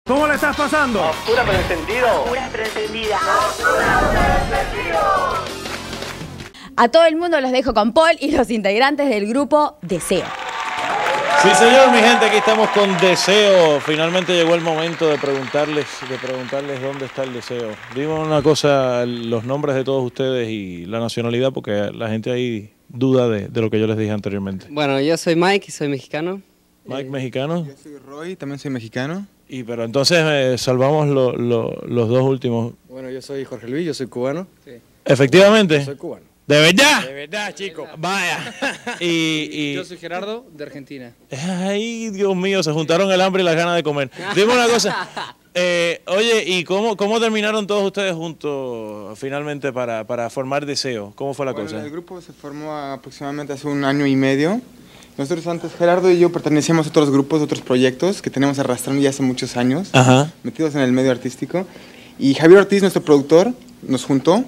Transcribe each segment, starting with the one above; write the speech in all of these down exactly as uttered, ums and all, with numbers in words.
¿Cómo le estás pasando? Oscura pero encendido. Oscura pero encendida. A todo el mundo los dejo con Paul y los integrantes del grupo Deseo. Sí, señor, mi gente, aquí estamos con Deseo. Finalmente llegó el momento de preguntarles, de preguntarles dónde está el deseo. Dime una cosa, los nombres de todos ustedes y la nacionalidad, porque la gente ahí duda de, de lo que yo les dije anteriormente. Bueno, yo soy Mike y soy mexicano. Mike, mexicano. Yo soy Roy, también soy mexicano. Y pero entonces eh, salvamos lo, lo, los dos últimos. Bueno, yo soy Jorge Luis, yo soy cubano. Sí. Efectivamente. Yo soy cubano. ¿De verdad? De verdad, chico. Vaya. y, y... Yo soy Gerardo, de Argentina. Ay, Dios mío, se juntaron el hambre y las ganas de comer. Dime una cosa. Eh, oye, ¿y cómo, cómo terminaron todos ustedes juntos finalmente para, para formar Deseo? ¿Cómo fue la bueno, cosa? El grupo se formó aproximadamente hace un año y medio. Nosotros antes, Gerardo y yo, pertenecíamos a otros grupos, otros proyectos que tenemos arrastrando ya hace muchos años, Ajá. metidos en el medio artístico. Y Javier Ortiz, nuestro productor, nos juntó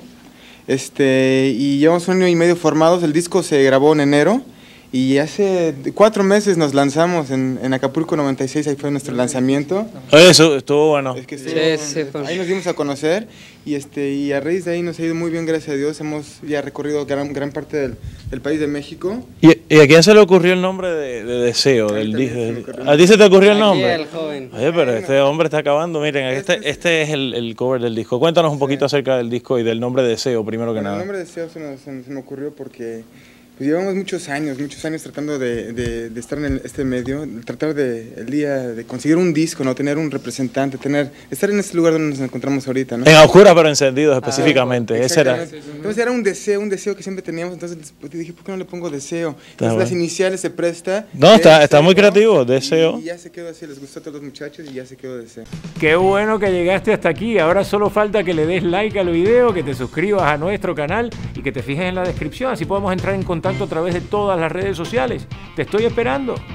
este, y llevamos un año y medio formados. El disco se grabó en enero y hace cuatro meses nos lanzamos en, en Acapulco noventa y seis, ahí fue nuestro lanzamiento. Oye, eso estuvo bueno. Es que estuvo, Sí, sí, fue. Ahí nos dimos a conocer y, este, y a raíz de ahí nos ha ido muy bien, gracias a Dios. Hemos ya recorrido gran, gran parte del, del país de México. ¿Y, ¿Y a quién se le ocurrió el nombre de, de Deseo? Del disco? ¿A ti se te ocurrió el nombre? Aquí el joven. Oye, pero este hombre está acabando. Miren, este, este es el, el cover del disco. Cuéntanos un poquito acerca del disco y del nombre Deseo, primero que Bueno, nada. el nombre Deseo se, nos, se, se me ocurrió porque pues, llevamos muchos años, muchos años tratando de, de, de estar en el, este medio, tratar de el día de conseguir un disco, no tener un representante, tener estar en este lugar donde nos encontramos ahorita, ¿no? En Oscura pero Encendidos específicamente. Ah, Ese era. Entonces era un deseo, un deseo que siempre teníamos. Entonces pues, dije, ¿por qué no le pongo Deseo? Entonces bueno. Las iniciales se presta. No, está, está muy creativo, Deseo. Y, y ya se quedó así, les gustó a todos los muchachos y ya se quedó Deseo. Qué bueno que llegaste hasta aquí. Ahora solo falta que le des like al video, que te suscribas a nuestro canal y que te fijes en la descripción. Así podemos entrar en contacto a través de todas las redes sociales. Te estoy esperando.